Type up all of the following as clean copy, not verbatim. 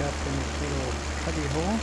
up in this little cubby hole.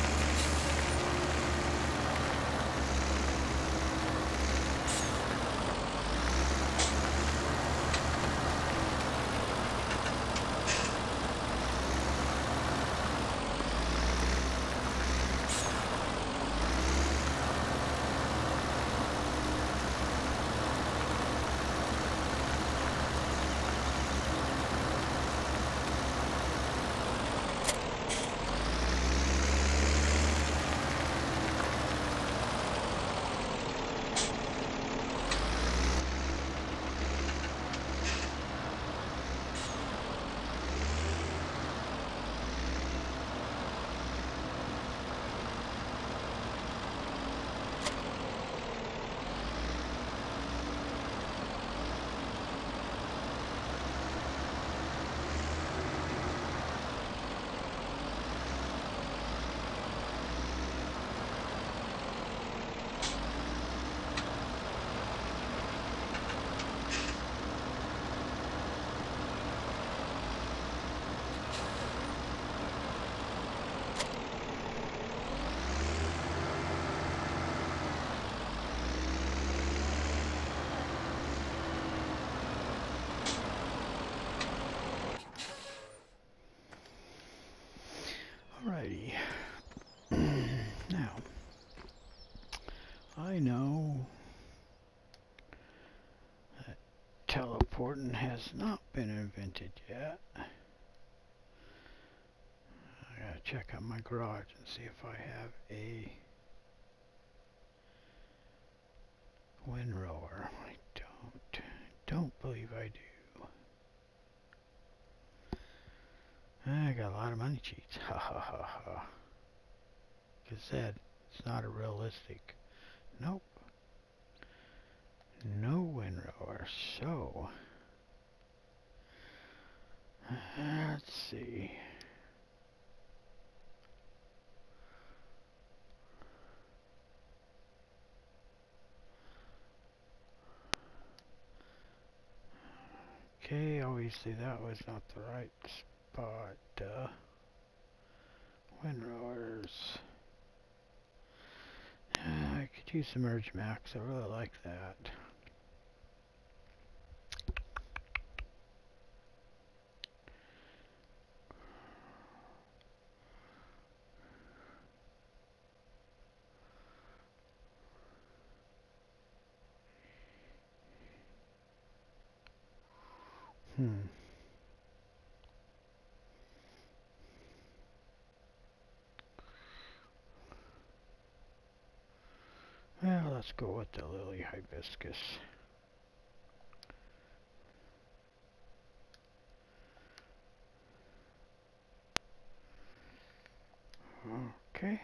Alrighty. Now, I know that teleporting has not been invented yet. I gotta check out my garage and see if I have a windrower. I don't believe I do. I got a lot of money cheats. Ha ha ha ha. Like I said, it's not a realistic. Nope. No windrower. So, let's see. Okay, obviously that was not the right spot. Windrowers. I could use some Merge Max. I really like that. Well, let's go with the Lily Hibiscus. Okay.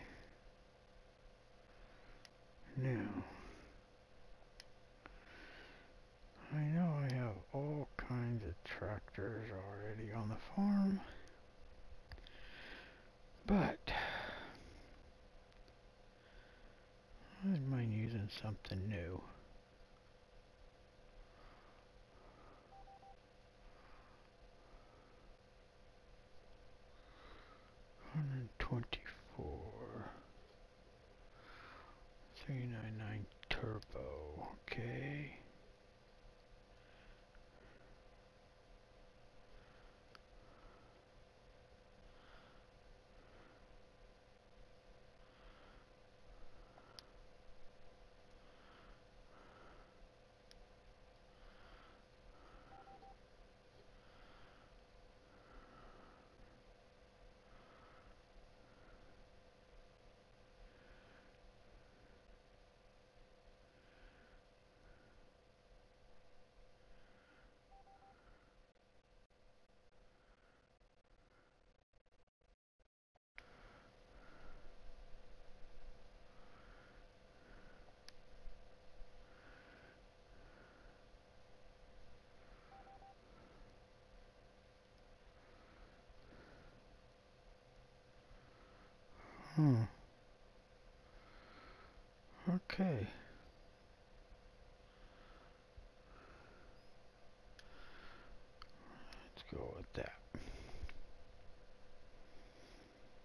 Now, I know I have all kinds of tractors already on the farm, but I wouldn't mind using something new. 124. 399 turbo. Okay. Okay. Let's go with that.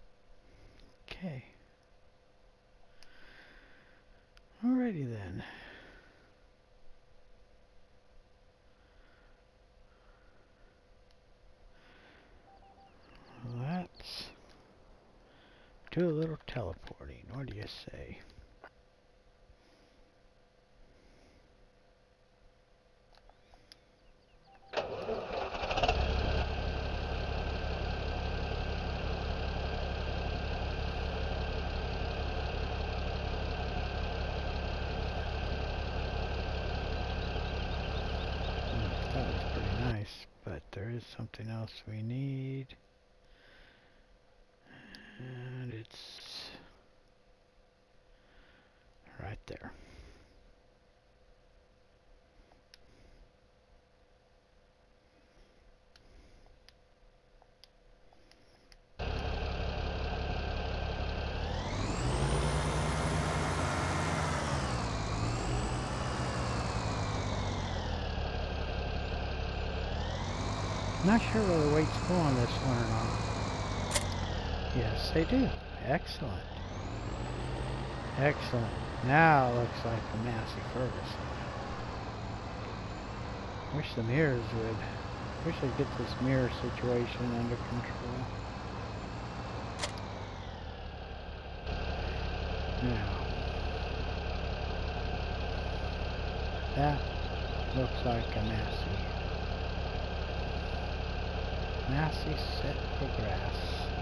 Okay. Alrighty then. Let's do a little teleporting. What do you say? That was pretty nice, but there is something else we need. And it's right there. Not sure whether the weights go on this one or not. Yes, they do. Excellent. Excellent. Now it looks like a Massey Ferguson. Wish the mirrors would. Wish I'd get this mirror situation under control. Now, that looks like a Massey. Massey set for grass.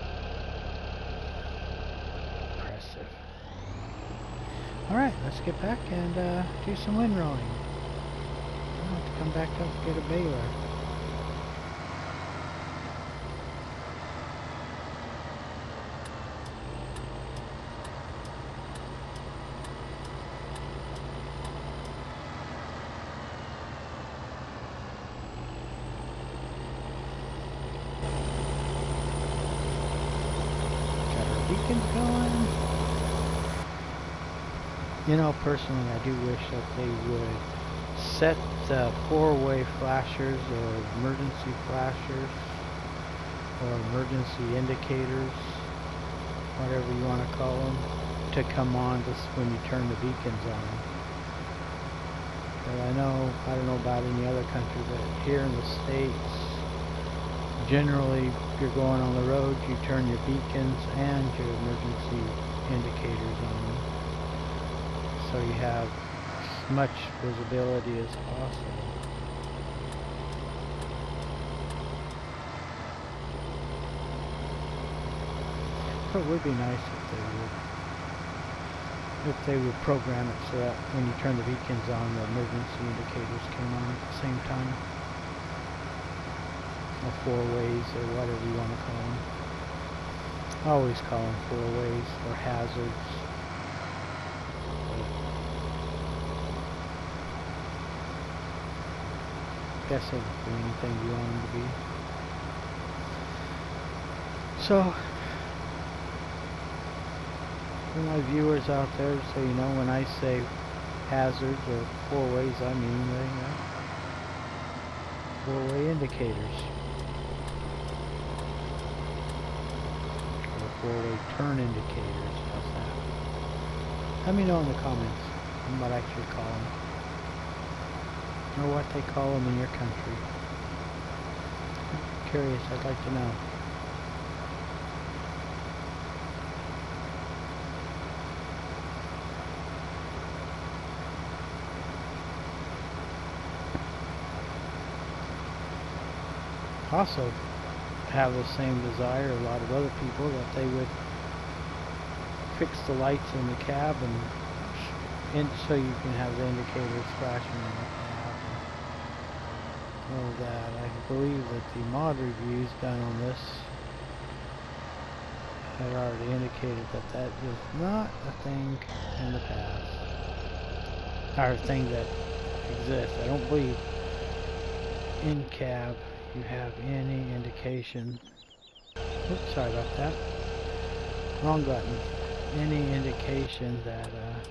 Impressive. Alright, let's get back and do some windrowing. I'll have to come back up and get a baler. Beacons going. You know, personally, I do wish that they would set the four-way flashers or emergency flashers or emergency indicators, whatever you want to call them, to come on just when you turn the beacons on. But I don't know about any other country, but here in the States, generally, if you're going on the road, you turn your beacons and your emergency indicators on, so you have as much visibility as possible. So it would be nice if they would program it so that when you turn the beacons on, the emergency indicators came on at the same time. Or four-ways, or whatever you want to call them. I always call them four-ways, or hazards. I guess they can do anything you want them to be. So, for my viewers out there, so you know, when I say hazards or four-ways, I mean four-way indicators. Four-way turn indicators. How's that? Let me know in the comments what I should call them, or what they call them in your country. I'm curious. I'd like to know. Also have the same desire, a lot of other people, that they would fix the lights in the cab and so you can have the indicators flashing in the cab and all that. I believe that the mod reviews done on this had already indicated that that is not a thing in the past, or a thing that exists. I don't believe in cab you have any indication, oops, sorry about that, wrong button, any indication that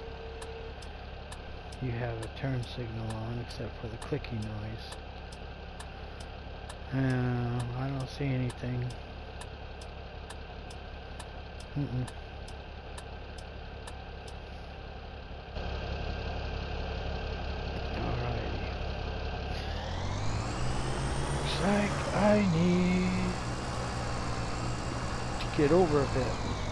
you have a turn signal on, except for the clicking noise. I don't see anything. like I need to get over a bit.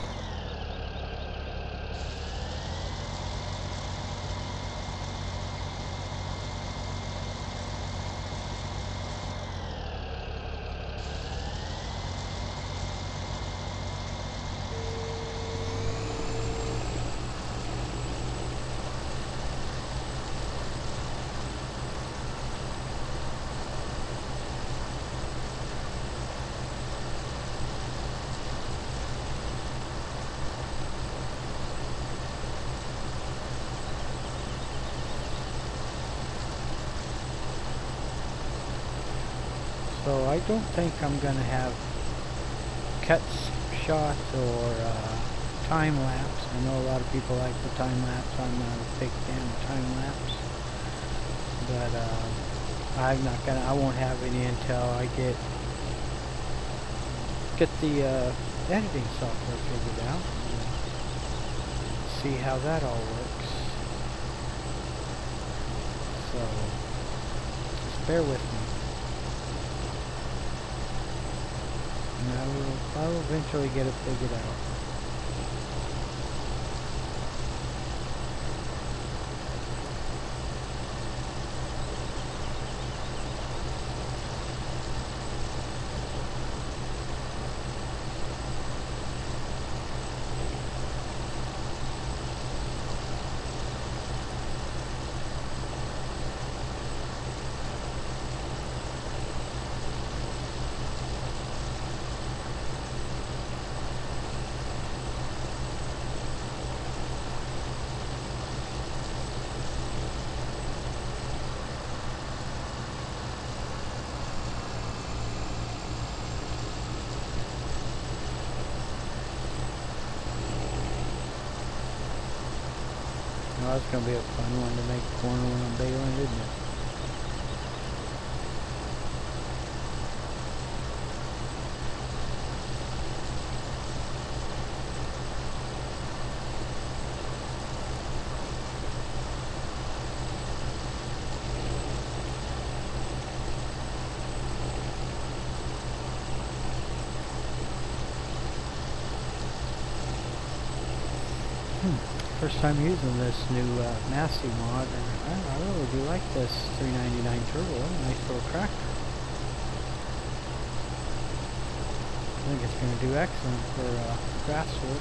So I don't think I'm going to have cut shots or time lapse. I know a lot of people like the time lapse. I'm not a big fan of time lapse, but I won't have any until I get the editing software figured out. See how that all works. So just bear with me. And I will eventually get it figured out. Oh, that's going to be a fun one to make a corner when I'm bailing, isn't it? First time using this new Massey mod, and I really do like this 399 turbo. Nice little tractor. I think it's going to do excellent for grass work.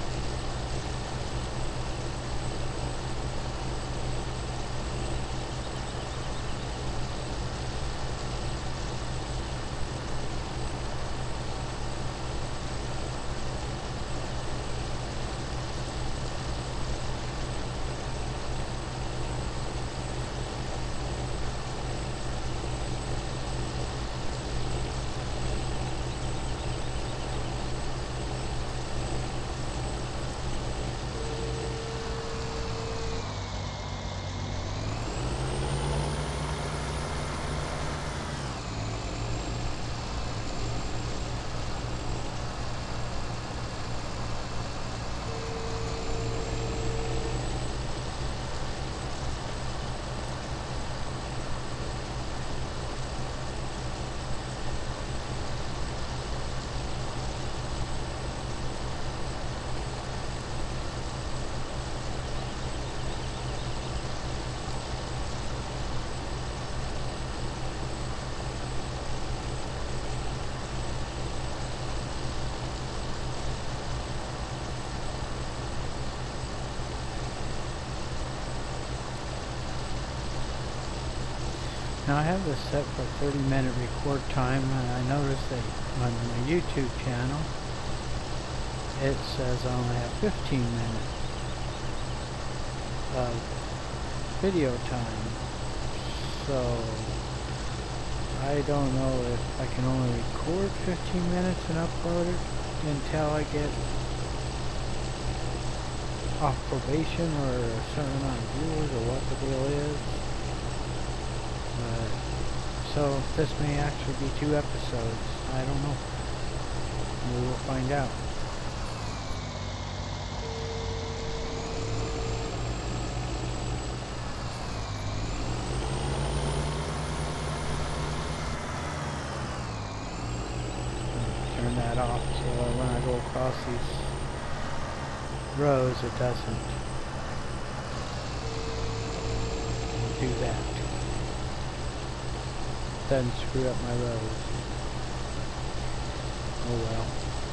Now I have this set for 30-minute record time, and I noticed that on my YouTube channel it says I only have 15 minutes of video time. So I don't know if I can only record 15 minutes and upload it until I get off probation or a certain amount of viewers, or what the deal is. So this may actually be 2 episodes. I don't know. We will find out. turn that off so when I go across these rows it doesn't do that. Doesn't screw up my rows. Oh well.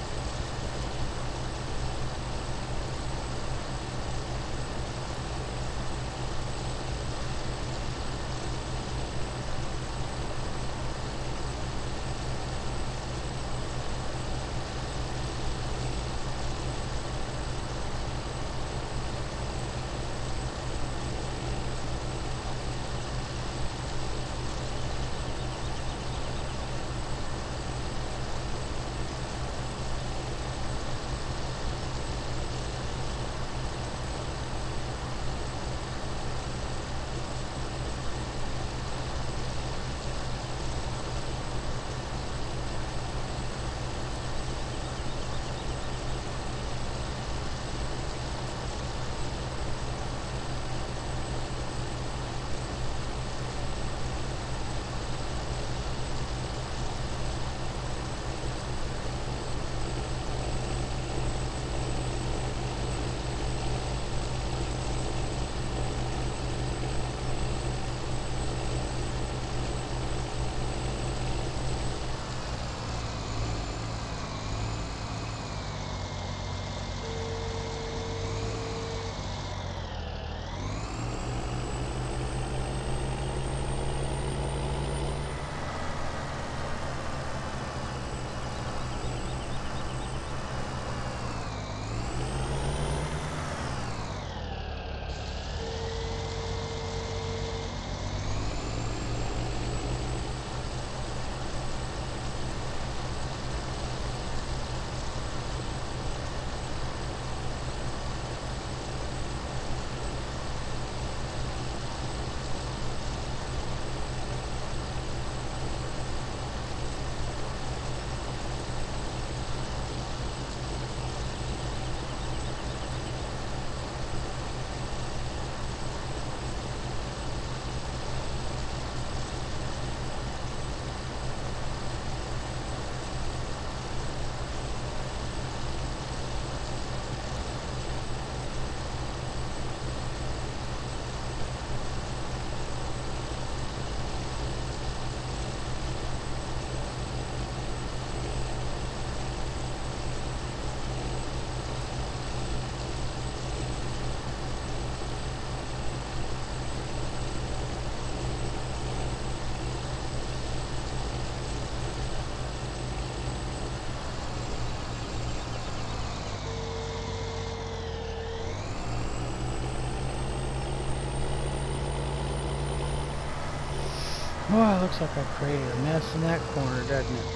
Oh, it looks like I created a mess in that corner, doesn't it?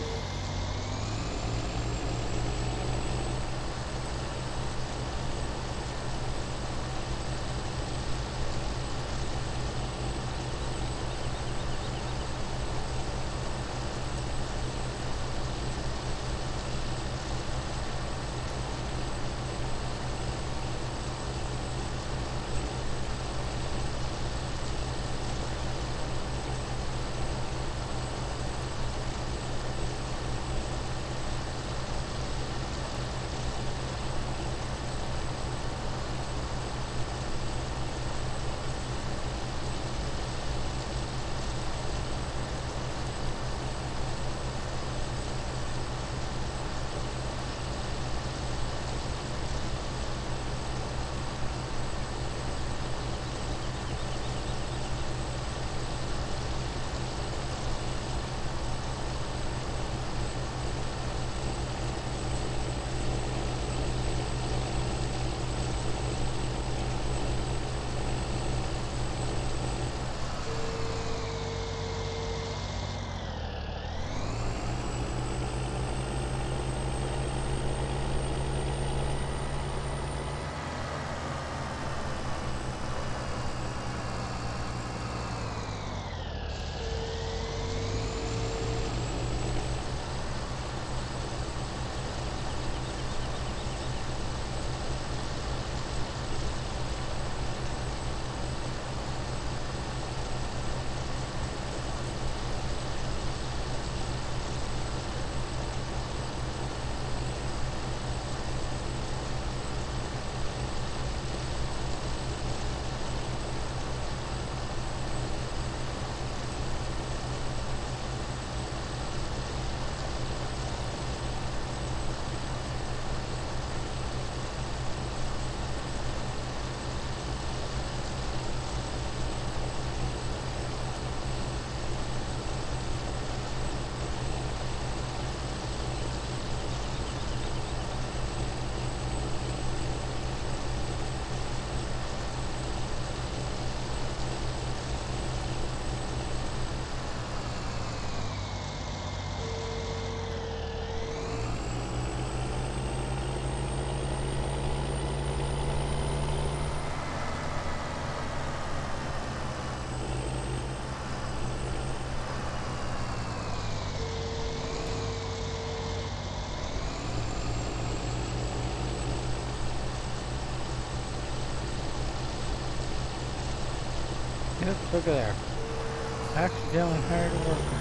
Yep, look at there. Accidentally hired a worker.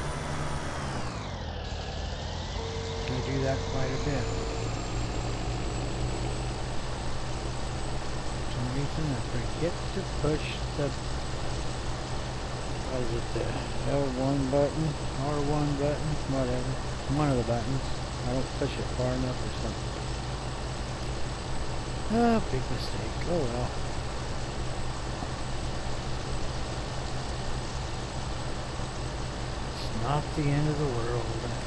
I do that quite a bit. For some reason I forget to push the, what is it, the L1 button, R1 button, whatever. One of the buttons. I don't push it far enough or something. Ah, big mistake. Oh well. It's not the end of the world.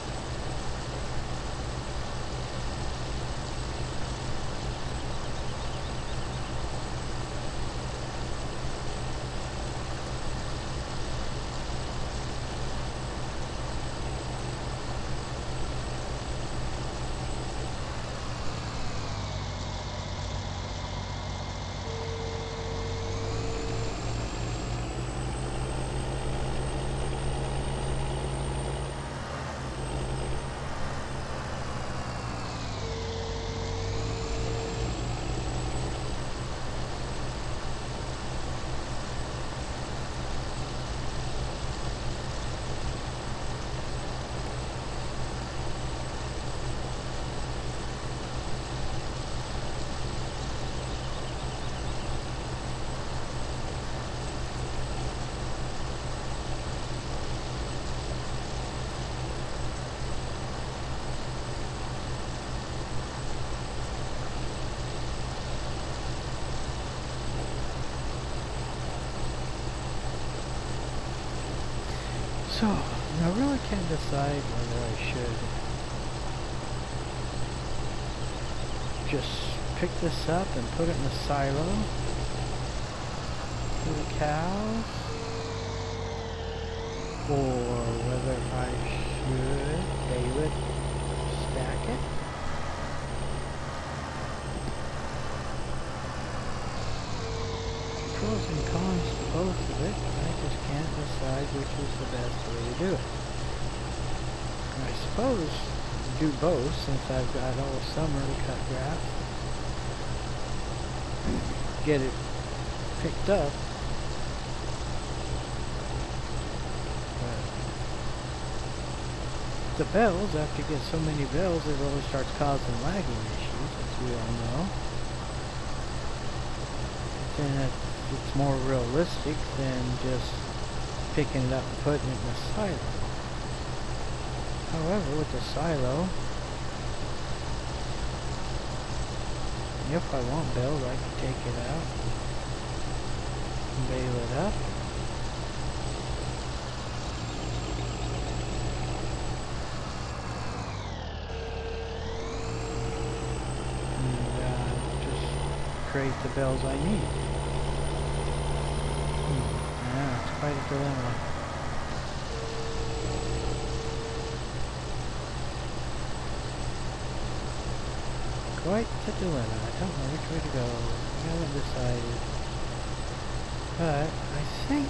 So, I really can't decide whether I should just pick this up and put it in the silo for the cows, or whether I should bale it, stack it. Pros and cons to both of it. I just can't decide which is the best way to do it. I suppose do both, since I've got all summer to cut grass. Get it picked up. But the bells, after you get so many bells, it really starts causing lagging issues, as we all know. Then it's more realistic than just picking it up and putting it in the silo. However, with the silo, if I want bells, I can take it out and bale it up. And just create the bells I need. Yeah, it's quite a dilemma. Quite a dilemma. I don't know which way to go. I haven't decided. But I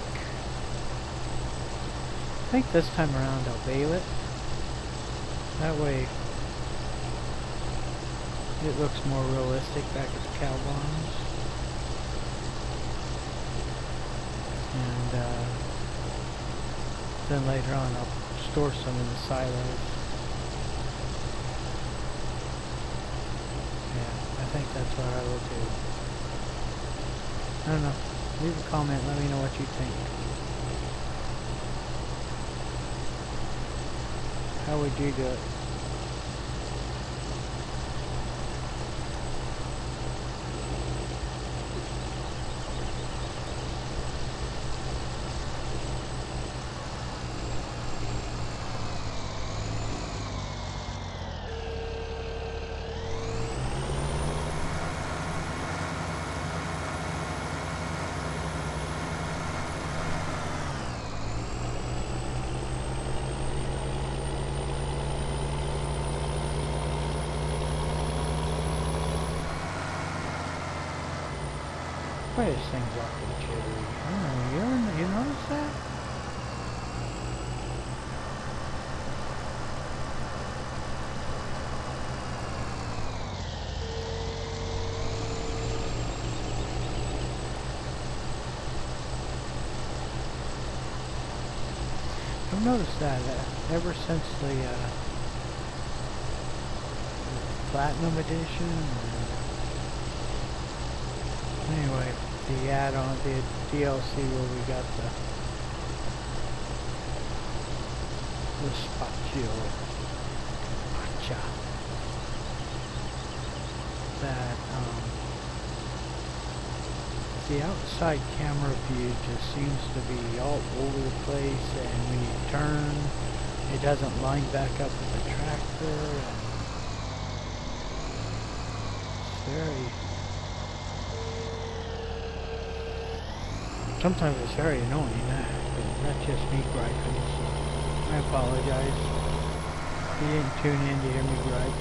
think this time around I'll bale it. That way it looks more realistic back at the cow barns. And then later on I'll store some in the silos. Yeah, I think that's what I will do. I don't know. Leave a comment, let me know what you think. How would you do it? Why this thing's awfully jittery? I don't know, you notice that? I've noticed that ever since the Platinum Edition. Anyway, the add-on, the DLC where we got the Spaccio Pacha. That the outside camera view just seems to be all over the place, and when you turn, it doesn't line back up with the tractor, and sometimes it's very annoying, but not just me griping, so I apologize. You didn't tune in to hear me gripe.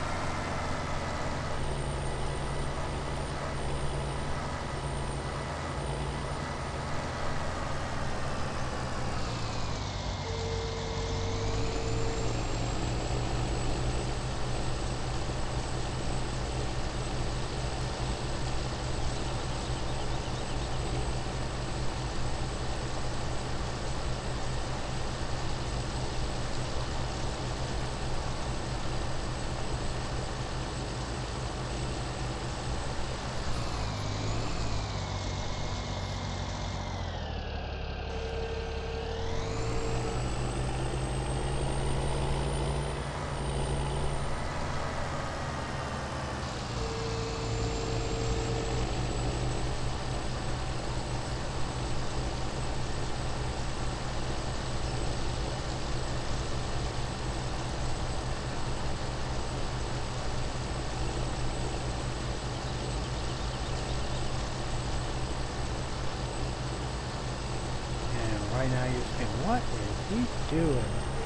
Right now you're saying, what is he doing?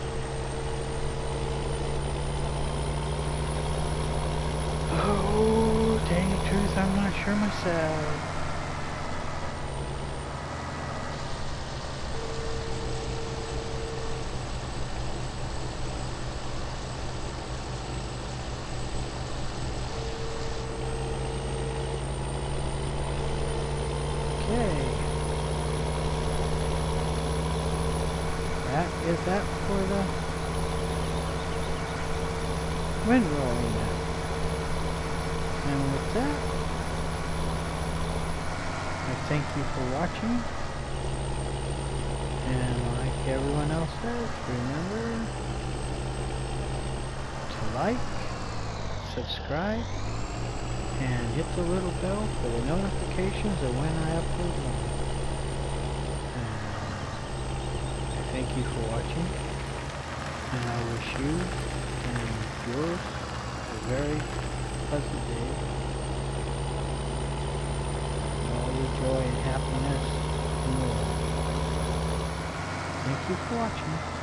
Oh, dang the truth, I'm not sure myself. Okay. Is that for the windrow unit? And with that, I thank you for watching. And like everyone else says, remember to like, subscribe, and hit the little bell for the notifications of when I upload one. Thank you for watching, and I wish you and yours a very pleasant day. All the joy and happiness in the world. Thank you for watching.